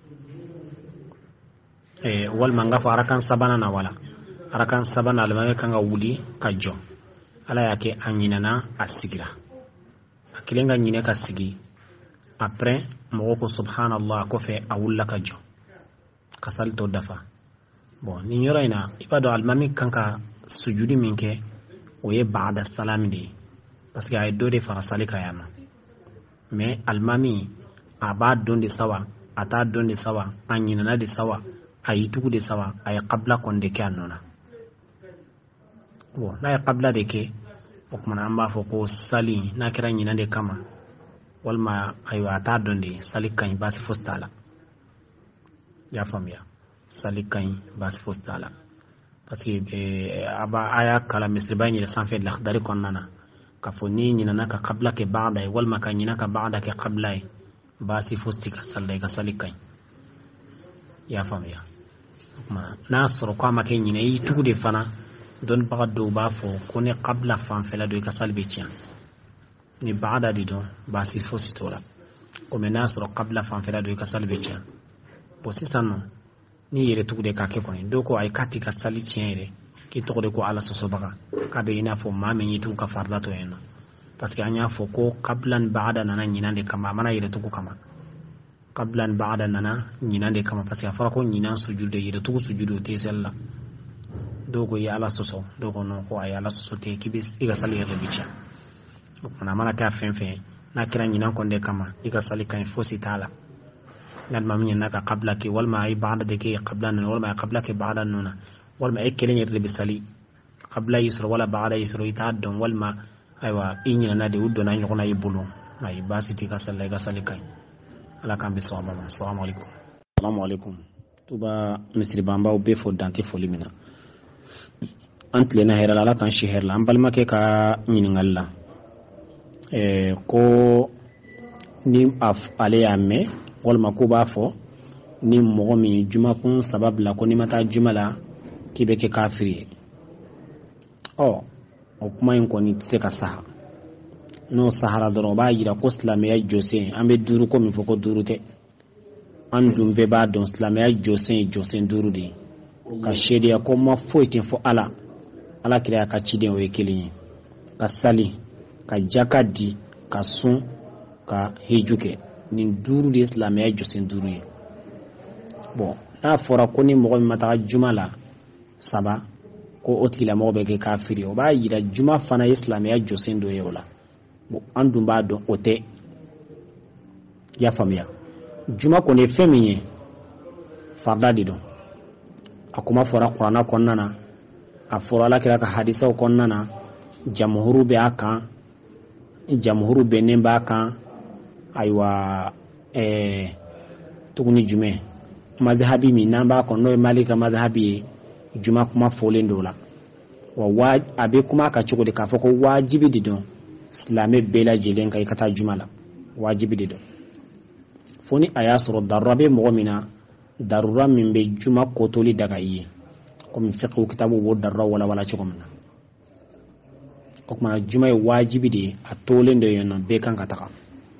walima n k'a fɔ arakan sabanan na wala arakan sabanan alimami kan ka wuli ka jɔ ala y'a kɛ a ɲinɛna a sigira a kelen ka ɲinɛ ka sigi après mɔgɔ ko subhanallah kɔfɛ a wulila ka jɔ ka sali tɔ dafa bon nin yɔrɔ in na i b'a dɔn alimami kan ka sujudi min kɛ o ye ba'da salami de ye parce que a ye dɔ de fara sali kan yan nɔ mais alimami a b'a dɔn de sawa a t'a dɔn de sawa a ɲinɛna de sawa a y'i tugu de sawa a ye qabla kɔni de kɛ a nɔ na bon n'a ye qabla de kɛ o kumana an b'a fɔ ko sali n'a kɛra ɲinɛ de kama walima ayiwa a t'a dɔn de sali ka ɲi baasi fosi t'a la i y'a faamuya sali ka ɲi baasi fosi t'a la parce que a b'a a y'a kala misiriba in yɛrɛ sanfɛ lakhdari kɔnɔna na k'a fɔ n'i ɲinɛna ka qabla kɛ ba'da ye walima ka ɲinɛ ka ba'da kɛ qabla ye baasi fosi t'i ka sali la i ka sali ka ɲi i y'a faamuya o kumana n'a sɔrɔ ko a ma kɛ ɲinɛ i tugu de fana don baga do ba fo ko ne qabla fan fela do ka salbe tian ni baada di don ba si fo si tola ko me nasro qabla fan fela do ka salbe tian bo sisano ni yere tugude ka ke koni do ko ay kati ka sali tian re ki to de ko ala soso baga ka be ina fo ma me yitu ka farda to eno parce que anya fo ko qablan baada nana nyinande kama mana yere tugu kama qablan baada nana nyinande kama parce que afara ko nyinan sujude yere tugu sujude te sella dogo ya ala soso dogo no ko ay ala soso te kibis iga sali yere bicha mana mana ka fenfe na kira nyinan konde kama iga sali kan fosi tala ngal mamnya naka qabla ki wal ma ay baada de ki qablan wal ma qabla ki baada nuna wal ma ekelen yere bisali qabla yusra wala baada yusra itadon wal ma aywa inyina na de uddo na nyoko na yibulu ay basiti ka sallay ga salikai ala kambe so mama assalamu alaikum assalamu alaikum tuba misri bamba o be fo dante fo limina antle na hera ala kan shi herla ambal make ka nyiningalla e ko ni af ale yamme wal mako ba fo ni mo mi juma kun sabab la ko ni mata jumala kibe ke kafiri oh o kuma yin ko ni tse ka saha no sahara doro ba yira ko islamiyya jose ambe duru ko mi foko duru te an dumbe ba don islamiyya jose jose duru de ka shedia ko ma foitin fo ala ala kira ka ciden o ekilin ka sali ka jakadi ka sun ka hejuke ni duru de islamiyya jose duru ye bon na fora ko ni mo mata jumala saba ko otila mo be ke kafiri o ba yira juma fana islamiyya josendo yola bo andum ba do ote ya famia juma ko ne feminye farda dido akuma fora qur'ana konnana afora la kira ka hadisa konnana jamhuru be aka jamhuru be ne ba kan aywa eh tuguni jume mazhabi mi namba ko no malika mazhabi juma kuma folen dola wa waj abe kuma ka ciko de ka fa ko wajibi di don islame bela jelen kai kata jumala wajibi di don foni ayasro darabe mu'mina darura min be juma ko toli daga yi ko min fiqhu kitabu wo darra wala wala ciko mana ko kuma juma wajibi di atolen de yon be kan kataka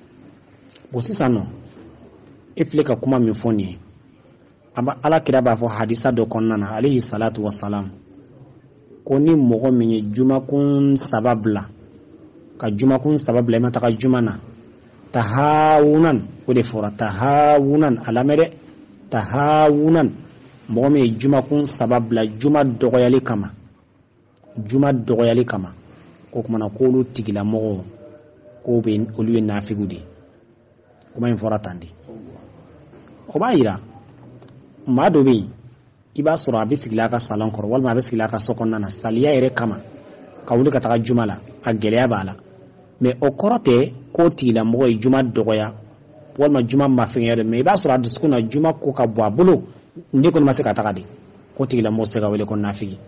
bo sisano ifleka kuma min foni aba ala kira ba fo hadisa do konnana alayhi salatu wassalam ko ni mogo min juma kun sababla ka juma kun sababla mata ka juma na tahawunan o de fora tahawunan alamere tahawunan mogo min juma kun sababla juma dogoyali kama juma dogoyali kama ko kuma na ko lu tigila mogo ko be olu na figudi kuma in fora tandi o ba ira ma do be iba sura bisigla ka salon kor wal ma bisigla ka sokon na saliya ere kama ka wuli ka ta jumala a geleya bala me okorote ko tila mo juma dogoya wal ma juma ma fingere me iba sura diskuna juma ko ka bo abulo ndi ko ma se ka ta kadi ko tila mo se ka wele kon nafigi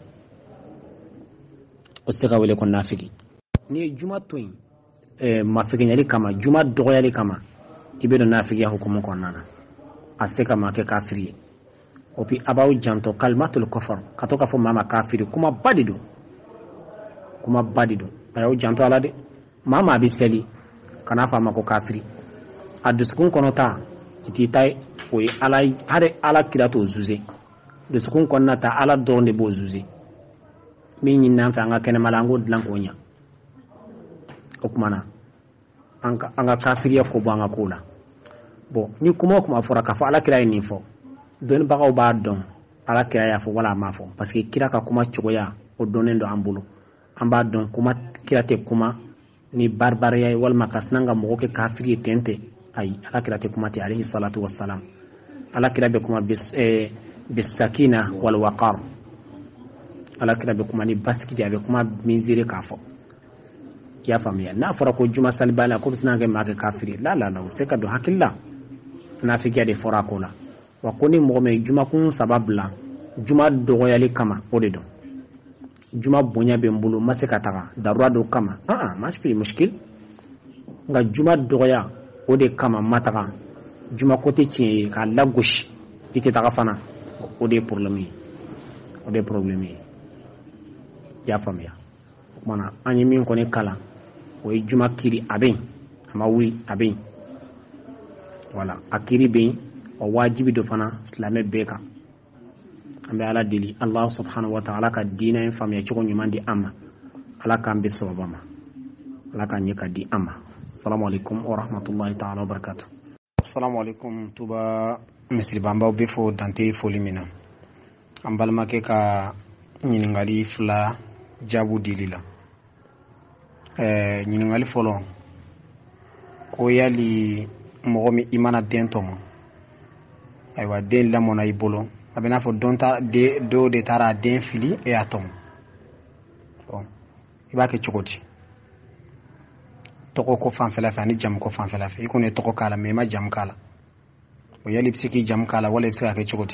o se ka wele kon nafigi ni juma toin e ma figinyali kama juma dogoya kama ibe do nafigi ya hukumu kon nana aseka ma ke kafiri opi abaw janto kalmatul kufr katoka fo mama kafiri kuma badido kuma badido ayaw janto ala de mama biseli kana fa mako kafiri aduskun konota ititai o ala hare ala kirato zuze duskun konata ala donde bo zuze min nan fa nga kene malango dlan konya okumana anga anga kafiri ko banga kula bo ni kuma kuma fora ka fa ala kira ni fo don bagaw ba don ala kira ya fo wala ma fo parce que kira ka kuma chogoya o donen do ambulo amba don kuma kira te kuma ni barbaria wal makasnanga mo ke kafiri tente ay ala kira te kuma ti alayhi salatu wassalam ala kira be kuma bis eh, bis sakina wal waqar ala kira be kuma ni baski be kuma mizire ka fo ya famia na fora ko juma salbala ko bisnanga ma ke kafiri la la la se ka do hakilla na fikia de fora ko la wa koni mo me juma kun sababla juma dogoyali kama odedo juma bonya be mbulu maseka taka darwa do kama ah ah ma fi mushkil nga juma dogoya ode kama mataka juma kote ci ka lagush ite taka fana ode problème ode problème y'a faamuya o kumana an ye min kɔni kalan o ye juma kiri a bɛ yen a ma wuli a bɛ yen voilà a kiri bɛ yen o wajibi dɔ fana silamɛ bɛɛ kan an bɛ ala deli Allah subhanahu wa ta'ala ka diinɛ in faamuya cogo ɲuman di an ma ala k'an bɛ sababa ma ala k'an ɲɛ ka di an ma assalamu alaikum wa rahmatullahi ta'ala wa barakatuh. Assalamu alaikum tuba misiribanbaw bɛ fo dante foli min na an balimakɛ ka ɲininkali fila jaabu dili la ɛɛ ɲininkali fɔlɔ ko yali mɔgɔ min i mana den tɔmɔ ayiwa den lamɔna i bolo a bɛ n'a fɔ dɔn ta de dɔw de taara den fili e y'a tɔmɔ bon i b'a kɛ cogo di tɔgɔ ko fanfɛla fɛ ani jamu ko fanfɛla fɛ i kɔni ye tɔgɔ k'a la mais i ma jamu k'a la o yali i bɛ se k'i jamu k'a la wala i bɛ se k'a kɛ cogo di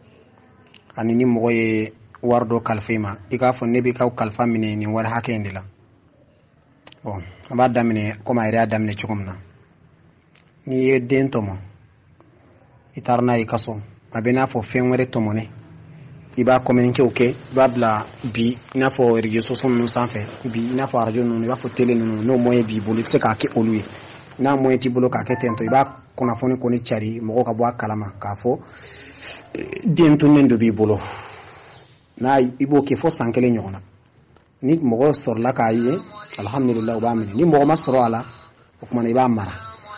ani ni mɔgɔ ye wari dɔ kalifa i ma i k'a fɔ ne bɛ k'aw kalifa minɛ nin wari hakɛ in de la bon an b'a daminɛ komi a yɛrɛ y'a daminɛ cogo min na n'i ye den tɔmɔ i taara n'a ye kaso a bɛ n'a fɔ fɛn wɛrɛ tɔmɔnen i b'a communiquer kɛ i b'a bila bi i n'a fɔ réseaux sociaux ninnu sanfɛ bi i n'a fɔ radio ninnu i b'a fɔ télé ninnu n'o moyen b'i bolo i bɛ se k'a kɛ olu ye n'a moyen t'i bolo k'a kɛ tentɔ i b'a kunnafoni kɔni cari mɔgɔw ka bɔ a kalama k'a fɔ den tunnen dɔ b'i bolo n'a i b'o kɛ fo san kelen ɲɔgɔn na ni mɔgɔ sɔrɔla k'a ye alhamdulillah u b'a minɛ ni mɔgɔ ma sɔrɔ a la o kumana i b'a mara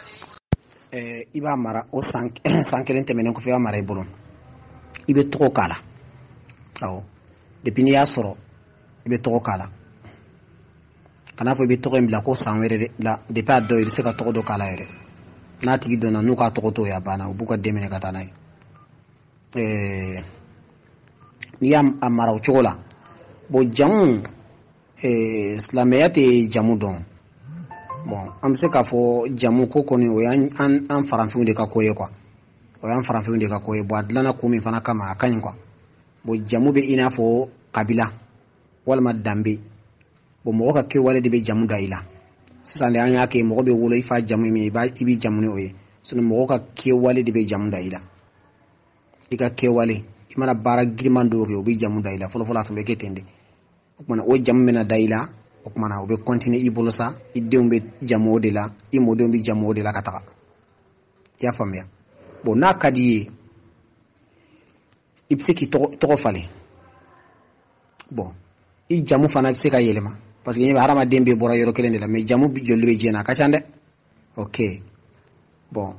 ɛɛ i b'a mara o san san kelen tɛmɛnen kɔfɛ i b'a mara i bolo i bɛ tɔgɔ k'a la awɔ depuis n'i y'a sɔrɔ i bɛ tɔgɔ k'a la kana fɔ i bɛ tɔgɔ in bila ko san wɛrɛ la depuis a dɔw i bɛ se ka tɔgɔ dɔ k'a la yɛrɛ n'a tigi dɔnna n'u ka tɔgɔ to ye a banna u b'u ka den minɛ ka taa n'a ye ɛɛ n'i y'a mara o cogo la bon jamu ɛɛ silamɛya tɛ jamu dɔn bon an bɛ se k'a fɔ jamu ko kɔni o y'an an farafinw de ka ko ye quoi o y'an farafinw de ka ko ye bon a dilanna ko min fana kama a ka ɲi quoi bon jamu bɛ i n'a fɔ kabila walima danbe bon mɔgɔ ka kɛwale de bɛ jamu da i la sisan de an y'a kɛ mɔgɔ bɛ wolo i fa jamu min ye i b'a i bɛ jamu ni o ye sinon mɔgɔ ka kɛwale de bɛ jamu da i la i ka kɛwale i mana baara giriman dɔw kɛ o bɛ jamu da i la fɔlɔfɔlɔ a tun bɛ kɛ ten de o kumana o jamu bɛna da i la o kumana o bɛ continuer i bolo sa i denw bɛ jamu o de la i mɔdenw bɛ jamu o de la ka taga i y'a faamuya bon n'a ka di i ye i bɛ se k'i tɔgɔ tɔgɔ falen bon i jamu fana bɛ se ka yɛlɛma parce que hadamaden bɛɛ bɔra yɔrɔ kelen de la mais jamu joli bɛ diɲɛ na a ka ca dɛ ok bon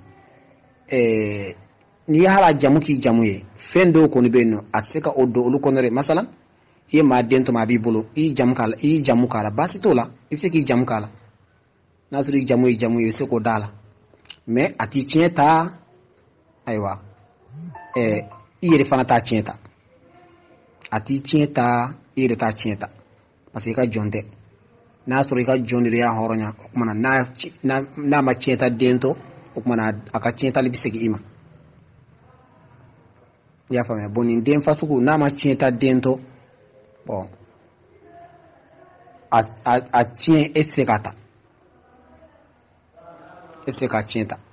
ɛɛ n'i ye hali a jamu k'i jamu ye fɛn dɔw kɔni bɛ yen nɔ a tɛ se ka o don olu kɔnɔ dɛ masalan i ye maa den tɔmɔ a b'i bolo i y'i jamu k'a la i y'i jamu k'a la baasi t'o la i bɛ se k'i jamu k'a la n'a sɔrɔ i jamu ye jamu ye i bɛ se k'o d'a la mais a t'i tiɲɛ ta ayiwa ɛɛ i yɛrɛ fana t'a tiɲɛ ta a t'i tiɲɛ ta i yɛrɛ t'a tiɲɛ ta parce que i ka jɔn tɛ n'a sɔrɔ i ka jɔn de y'a hɔrɔnya o kumana n'a n'a ma tiɲɛ ta den to o kumana a ka tiɲɛ tali bɛ segin i ma i y'a faamuya bon nin den fasugu n'a ma tiɲɛ ta den to bon a a a tiɲɛ e tɛ se k'a ta e tɛ se k'a tiɲɛ ta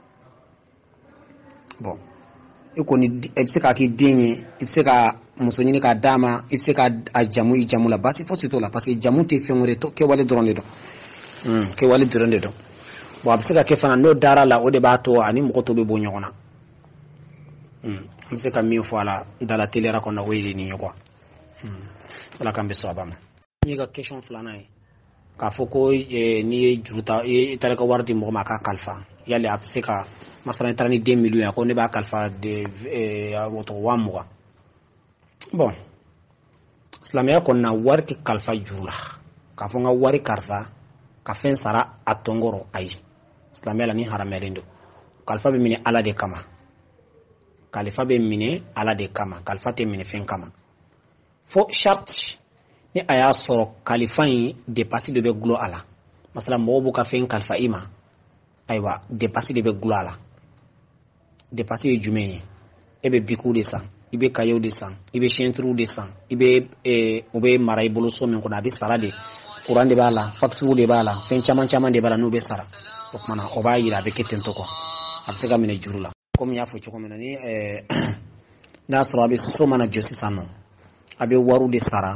bon i kɔni i bɛ se k'a k'i den ye i bɛ se ka muso ɲini k'a d'a ma i bɛ se k'a jamu i jamu la baasi fosi t'o la parce que jamu tɛ fɛn wɛrɛ to kɛwale dɔrɔn de dɔn kɛwale dɔrɔn de dɔn bon a bɛ se ka kɛ fana n'o dara la o de b'a to ani mɔgɔ tɔw bɛ bɔ ɲɔgɔn na an bɛ se ka min fɔ a la dala teliyara kɔnɔ o ye nin ye quoi ala k'an bɛ sɔn a ba ma. n ye ka question filanan ye k'a fɔ ko n'i ye juru ta i taara ka wari di mɔgɔ ma a ka kalifa yali a bɛ se ka masalan i taara ni den miliyɔn ye ko ne b'a kalifa de tɔgɔ waa mugan bon silamɛya kɔnɔna wari tɛ kalifa juru la k'a fɔ n ka wari kalifa ka fɛn sara a tɔnkɔrɔ ayi silamɛya la ni haramuyalen don kalifa bɛ minɛ ala de kama kalifa bɛ minɛ ala de kama kalifa tɛ minɛ fɛn kama fo charte ni a y'a sɔrɔ kalifa in dépassi de bɛ gulɔ a la masalan mɔgɔw b'u ka fɛn kalifa i ma ayiwa dépassi de bɛ gulɔ a la dépassi ye jumɛn ye e bɛ bikiw de san i bɛ kayew de san i bɛ siyɛntiriw de san i bɛ o bɛ mara i bolo so min kɔnɔ a bɛ sara de courant de b'a la facture de b'a la fɛn caman caman de b'a la n'u bɛ sara o kumana o b'a yira a bɛ kɛ ten tɔ quoi a bɛ se ka minɛ juru la komi n y'a fɔ cogo min na ni n'a sɔrɔ a bɛ so mana jɔ sisan nɔ a bɛ wariw de sara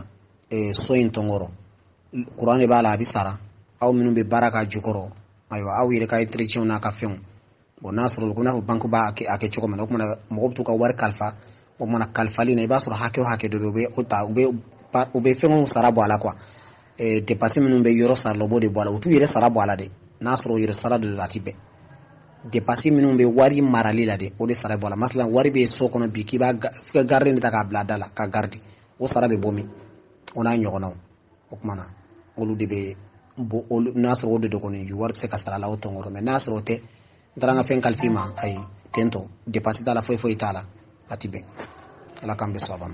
e so in tongoro Qur'an ba la bisara aw minnu be baraka jukoro aywa aw yere ka entretien na ka fen bon nasro ko na banko ba ake ake choko man ko na mo to ka war kalfa o mana kalfali na ibasro hake hake do be o ta be o be fen sara bo ala quoi e dépasser minnu be yoro sar lo bo de bo ala utu yere sara bo ala de nasro yere sara de latibe dépasser minnu be wari marali la de o de sara bo ala maslan wari be so kono bi ki ba fika garde ni ta ka bla dala ka gardi o sara be bomi ona nyogono o mana olu de be bo nasro de ko ni war se kasala la oto ngoro me nasro te dranga fen kalfima ay tento dépasser dala foi foi tala atibe ala kambe sobama.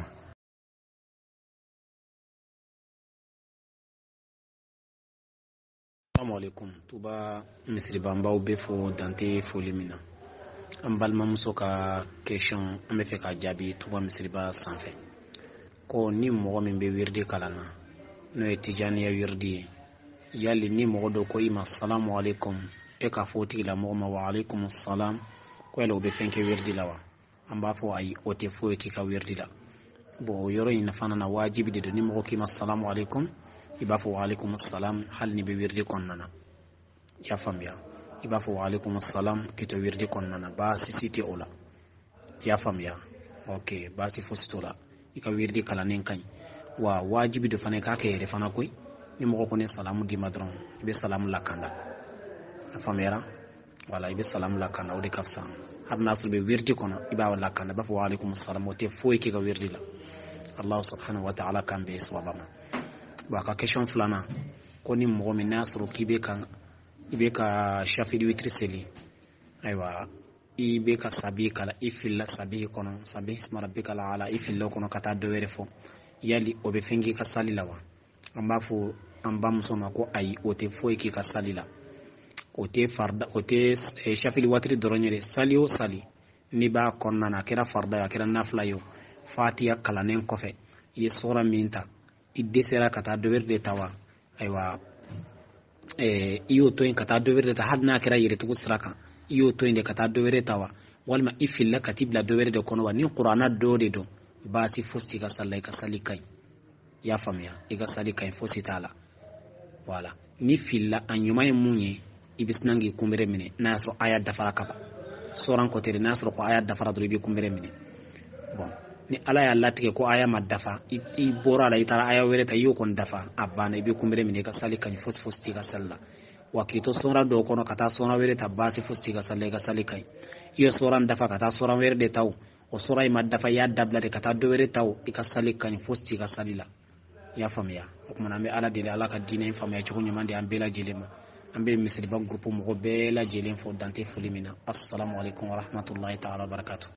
Assalamu alaikum tuba misri bambaw be fo dante foli mina an balimamuso ka question an bɛ fɛ ka jaabi tuba misiri ba sanfɛ ko ni mɔgɔ min bɛ wirdi kalanna n'o ye tijaniya wirdi ye yali ni mɔgɔ dɔ ko i ma salamu alaikum e ka fɔ o tigila mɔgɔ ma wa alaikum salam ko yala o bɛ fɛn kɛ wirdi la wa an b'a fɔ ayi o tɛ foyi k'i ka wirdi la bon o yɔrɔ in fana na wajibi de don ni mɔgɔ k'i ma salamu alaikum i b'a fɔ wa alaikum salam hali ni bɛ wirdi kɔnɔna na i y'a faamuya i b'a fɔ wa alaikum salam k'i to wirdi kɔnɔna na baasi si tɛ o la i y'a faamuya ok baasi fosi t'o la i ka wirdi kalannen ka ɲi wa wajibi do fana k'a kɛ yɛrɛ fana koyi ni mɔgɔ kɔni salamu d'i ma dɔrɔn i bɛ salamu lakanda a faamuyara wala i bɛ salamu lakanda o de ka fisa hali n'a sɔrɔ i bɛ wirdi kɔnɔ i b'a lakanda i b'a fɔ wa alaikum salam o tɛ foyi k'i ka wirdi la Allah subhanahu wa ta'ala kan bɛ sababa ma wa ka question filanan ko ni mɔgɔ min n'a sɔrɔ k'i bɛ ka i bɛ ka shafidi witiri seli ayiwa i bɛ ka sabi kala i filila sabi kɔnɔ sabi isma rabbika ala i filila kɔnɔ ka taa dɔ wɛrɛ fɔ yali o bɛ fɛn k'i ka sali la wa an b'a fɔ an bamuso ma ko ayi o tɛ foyi k'i ka sali la o tɛ farda o tɛ shafidi watiri dɔrɔn ye dɛ sali o sali n'i b'a kɔnɔna na a kɛra farda ye a kɛra nafila ye o fatiya kalannen kɔfɛ i ye sɔgɔra min ta i dɛsɛra ka taa dɔ wɛrɛ de ta wa ayiwa i y'o to yen ka taa dɔ wɛrɛ de ta hali n'a kɛra yɛrɛtugu sira kan i y'o to yen de ka taa dɔ wɛrɛ ta wa walima i filila ka t'i bila dɔ wɛrɛ de kɔnɔ wa ni kuranna dɔ de don baasi fosi t'i ka sali la i ka sali ka ɲi i y'a faamuya i ka sali ka ɲi fosi t'a la wala ni filila a ɲuman ye mun ye i bɛ sina k'i kunbere minɛ n'a y'a sɔrɔ aya dafara ka ban sɔran kɔtɛ de n'a y'a sɔrɔ ko aya dafara dɔrɔn i bɛ kunbere minɛ bon ni ala y'a latigɛ ko aya ma dafa i bɔra a la i taara aya wɛrɛ ta i y'o kɔni dafa a banna i bɛ kunbere minɛ i ka sali ka ɲi fosi fosi t'i ka sali la wa k'i to sɔra dɔw kɔnɔ ka taa sɔra wɛrɛ ta baasi fosi t'i ka sali la i ka sali ka ɲi i ye sɔra dafa ka taa sɔra wɛrɛ de ta o o sɔra in ma dafa i y'a dabila de ka taa dɔ wɛrɛ ta o i ka sali ka ɲi fosi t'i ka sali la i y'a faamuya o kumana an bɛ ala deli ala ka diinɛ in faamuya cogo ɲuman di an bɛɛ lajɛlen ma an bɛ misiriba groupe mɔgɔ bɛɛ lajɛlen fo dante foli min na assalamu alaikum wa rahmatullahi ta'ala wa barakatuh